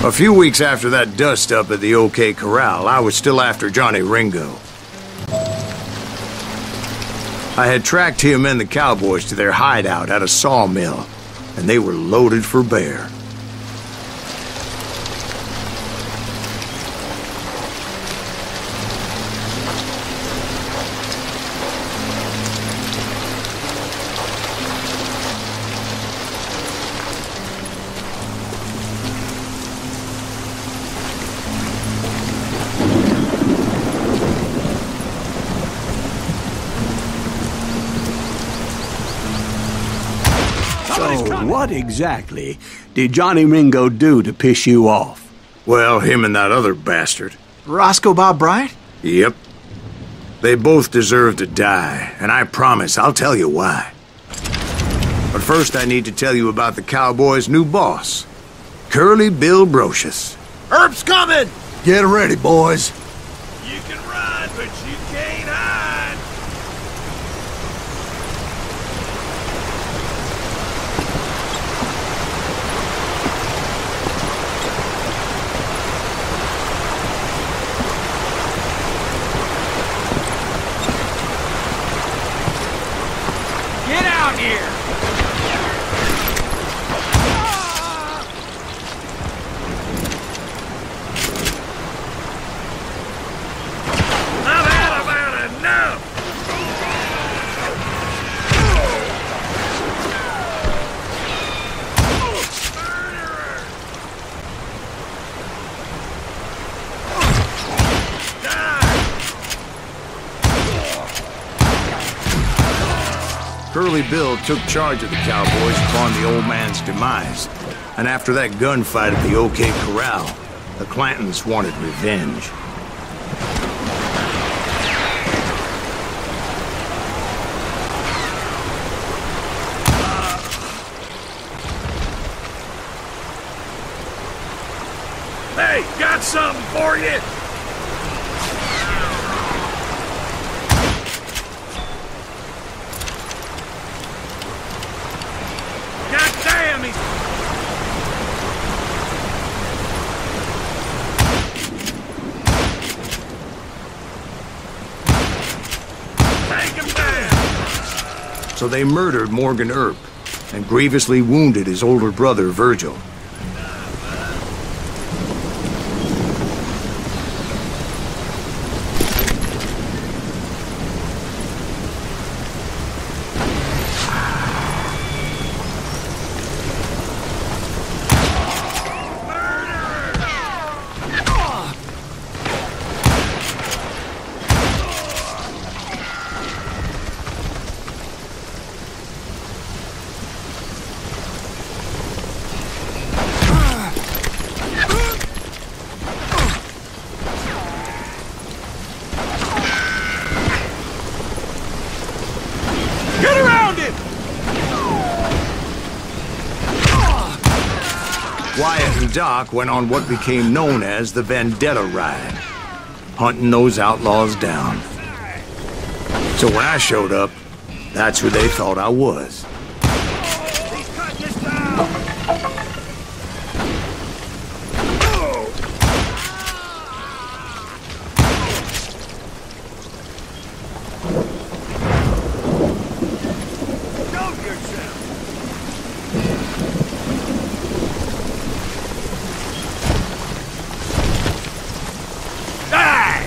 A few weeks after that dust-up at the OK Corral, I was still after Johnny Ringo. I had tracked him and the cowboys to their hideout at a sawmill, and they were loaded for bear. What exactly did Johnny Ringo do to piss you off? Well, him and that other bastard. Roscoe Bob Bryant? Yep. They both deserve to die, and I promise I'll tell you why. But first I need to tell you about the Cowboys' new boss, Curly Bill Brocious. Herb's coming! Get ready, boys. You can run, but you can't hide! Get out here! I've had about enough! Murderer! Curly Bill took charge of the Cowboys upon the old man's demise, and after that gunfight at the OK Corral, the Clantons wanted revenge. Hey, got something for you! God damn, he's... Take him down! So they murdered Morgan Earp and grievously wounded his older brother, Virgil. Get around him! Wyatt and Doc went on what became known as the Vendetta Ride, hunting those outlaws down. So when I showed up, that's who they thought I was. He's cutting us down! Show yourself! Die!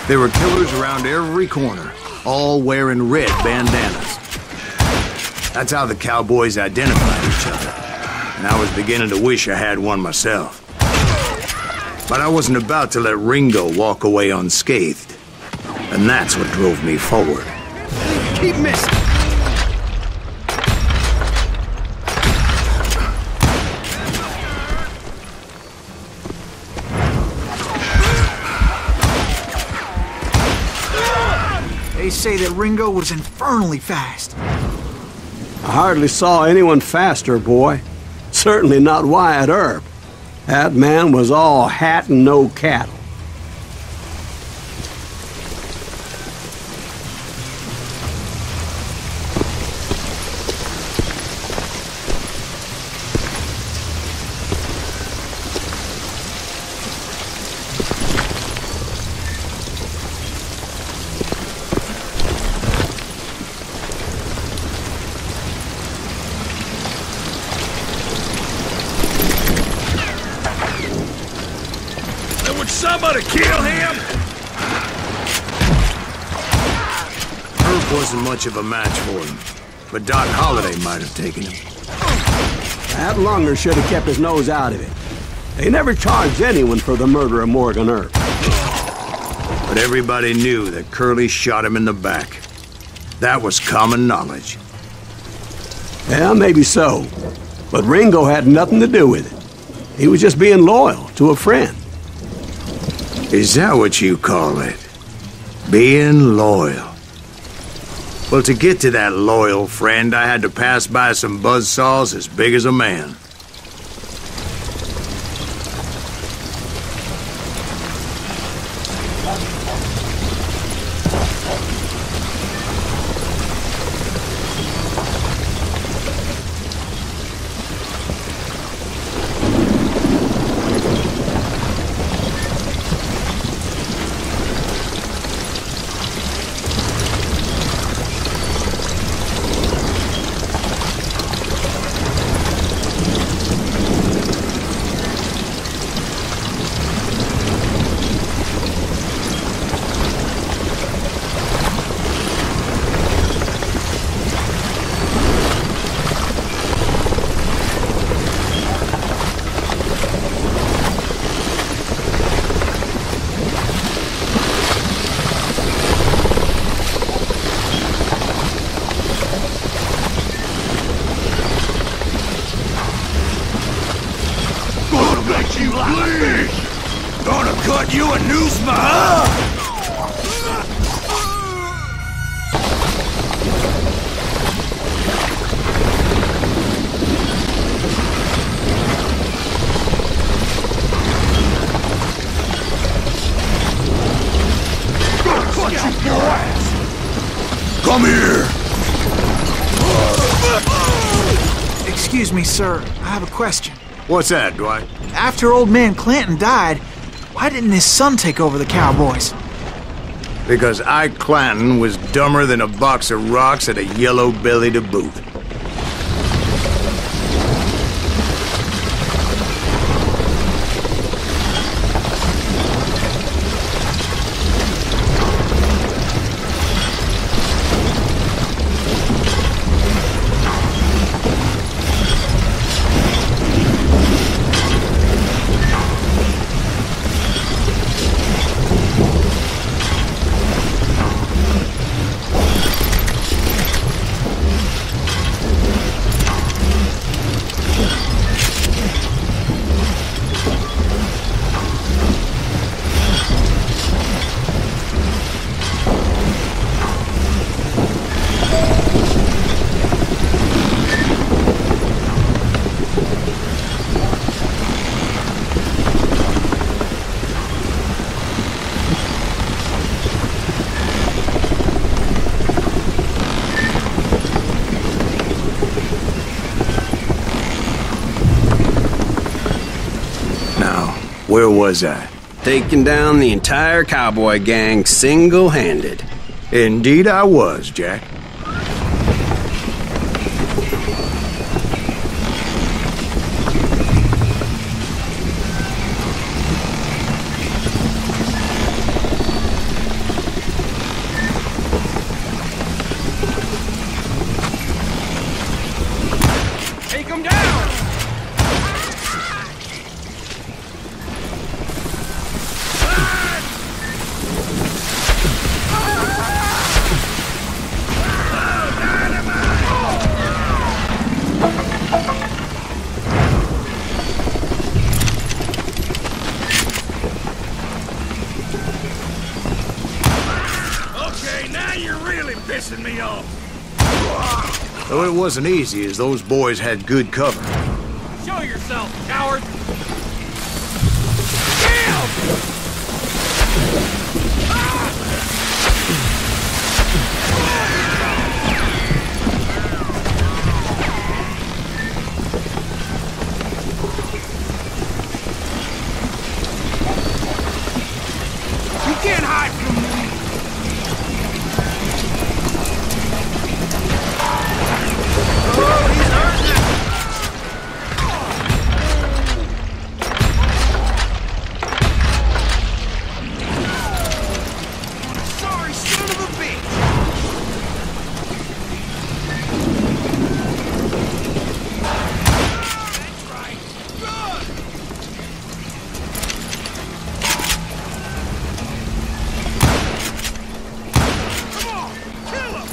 There were killers around every corner, all wearing red bandanas. That's how the cowboys identified each other, and I was beginning to wish I had one myself. But I wasn't about to let Ringo walk away unscathed, and that's what drove me forward. Keep missing. They say that Ringo was infernally fast. I hardly saw anyone faster, boy. Certainly not Wyatt Earp. That man was all hat and no cattle. Somebody kill him! Herb wasn't much of a match for him, but Doc Holliday might have taken him. That lunger should have kept his nose out of it. They never charged anyone for the murder of Morgan Earp. But everybody knew that Curly shot him in the back. That was common knowledge. Yeah, maybe so. But Ringo had nothing to do with it. He was just being loyal to a friend. Is that what you call it? Being loyal? Well, to get to that loyal friend, I had to pass by some buzzsaws as big as a man. Gonna cut you a new smile! Gonna cut you your ass! Come here! Excuse me, sir. I have a question. What's that, Dwight? After old man Clanton died, why didn't his son take over the Cowboys? Because Ike Clanton was dumber than a box of rocks and a yellow belly to boot. Where was I? Taking down the entire cowboy gang single-handed. Indeed I was, Jack. pissing me off. Though it wasn't easy, as those boys had good cover. Show yourself, coward! Damn! You can't hide from me! Oh, he's hurting it! Sorry, son of a bitch! That's right! Good! Come on, kill him!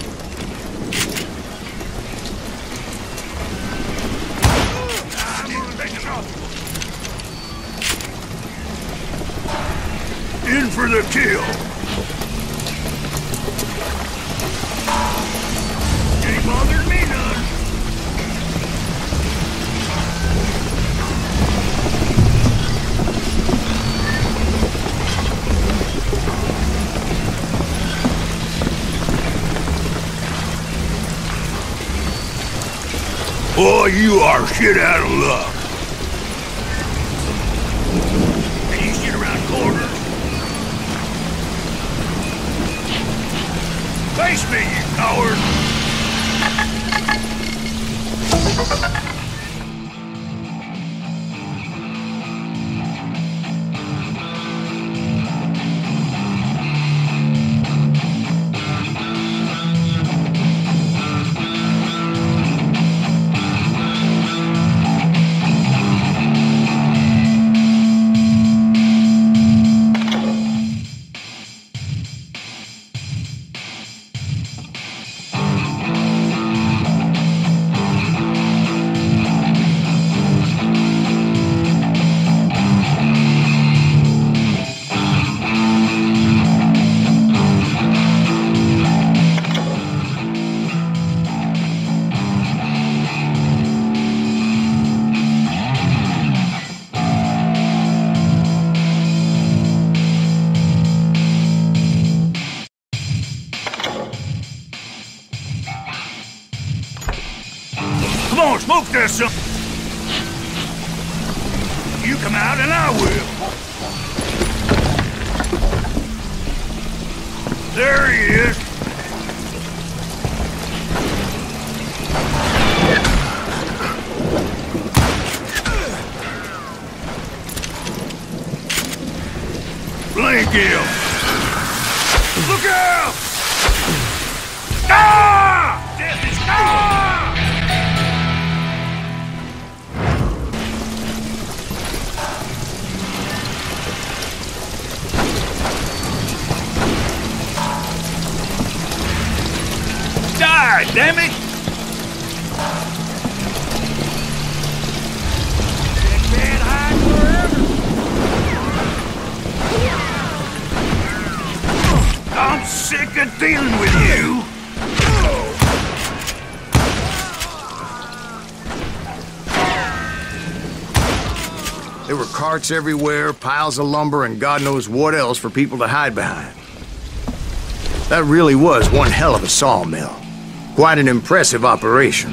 In for the kill! Ain't bothered me none! Boy, you are shit out of luck. And you shit around corners. Face me, you coward! Come on, smoke there, son! You come out and I will! There he is! Blink him! Look out! Ah! Death is ah! Die, damn it! That can't hide forever! I'm sick of dealing with you! There were carts everywhere, piles of lumber, and God knows what else for people to hide behind. That really was one hell of a sawmill. Quite an impressive operation.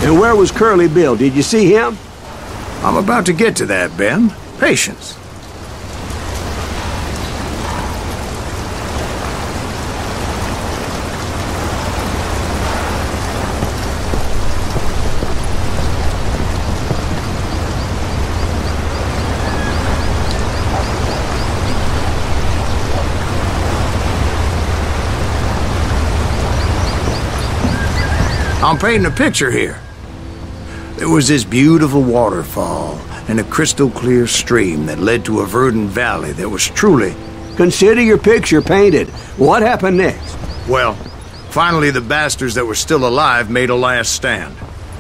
And where was Curly Bill? Did you see him? I'm about to get to that, Ben. Patience. I'm painting a picture here. There was this beautiful waterfall and a crystal clear stream that led to a verdant valley that was truly... Consider your picture painted. What happened next? Well, finally the bastards that were still alive made a last stand.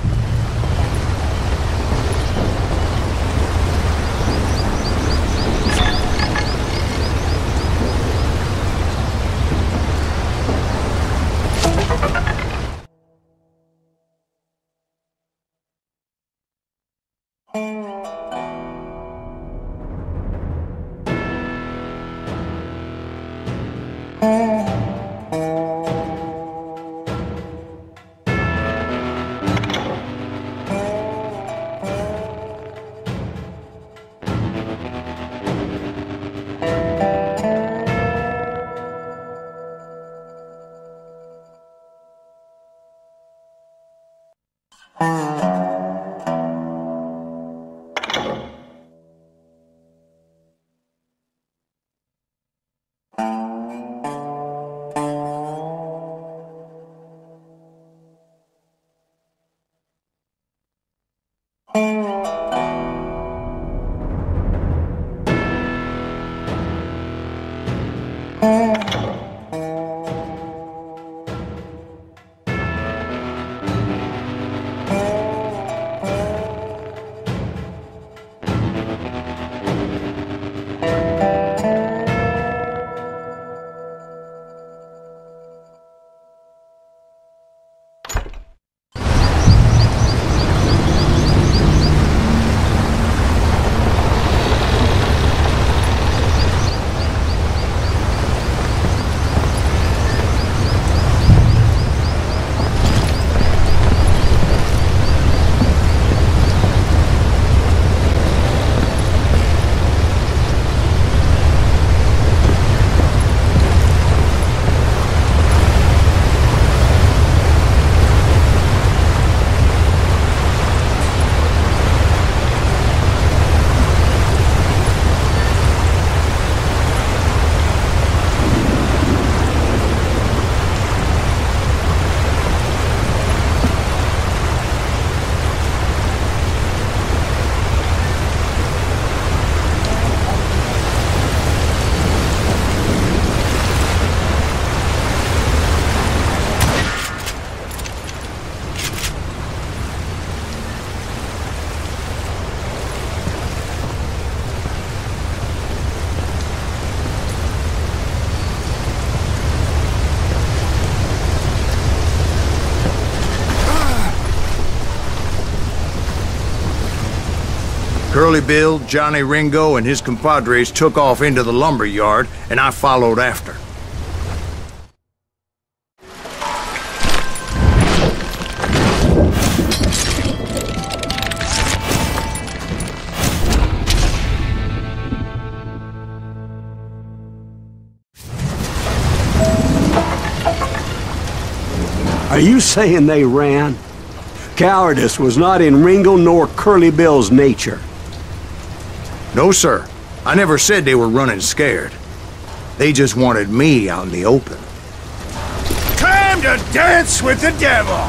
Curly Bill, Johnny Ringo, and his compadres took off into the lumber yard, and I followed after. Are you saying they ran? Cowardice was not in Ringo nor Curly Bill's nature. No, sir. I never said they were running scared. They just wanted me out in the open. Time to dance with the devil!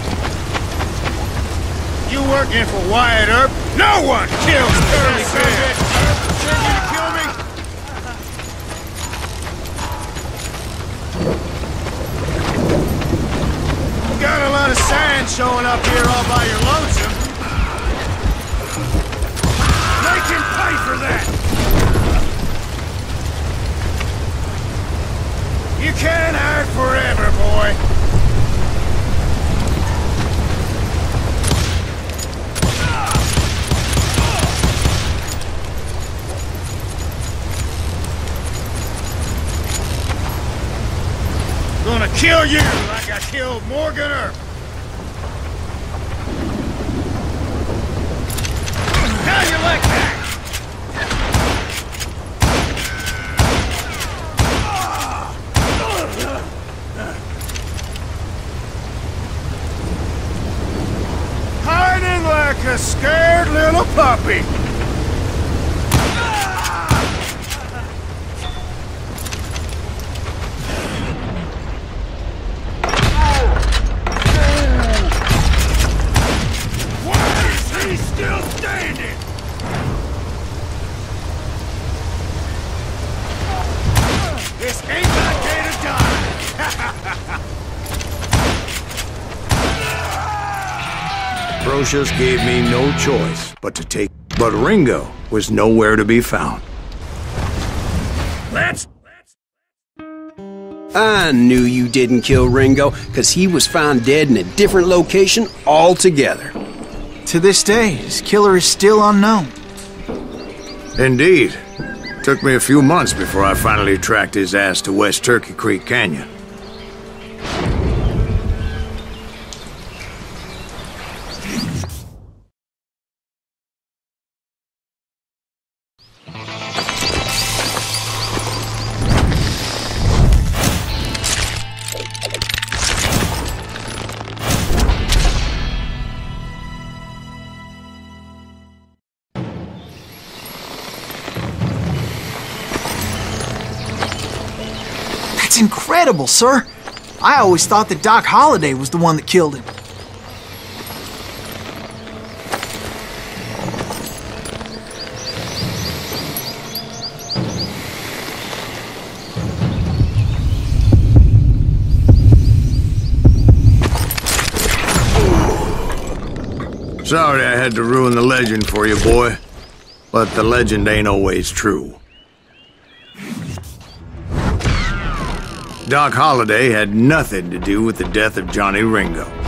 You working for Wyatt Earp? No one kills Curly Bill! Send you to kill me? You got a lot of sand showing up here all by your lonesome. Make him pay for that! You can't hide forever, boy. Gonna kill you like I killed Morgan Earp. like a scared little puppy. Why is he still standing? This ain't my day to die. Brocius gave me no choice but to take. But Ringo was nowhere to be found. I knew you didn't kill Ringo, because he was found dead in a different location altogether. To this day, his killer is still unknown. Indeed. Took me a few months before I finally tracked his ass to West Turkey Creek Canyon. That's incredible, sir. I always thought that Doc Holliday was the one that killed him. Sorry I had to ruin the legend for you, boy. But the legend ain't always true. Doc Holliday had nothing to do with the death of Johnny Ringo.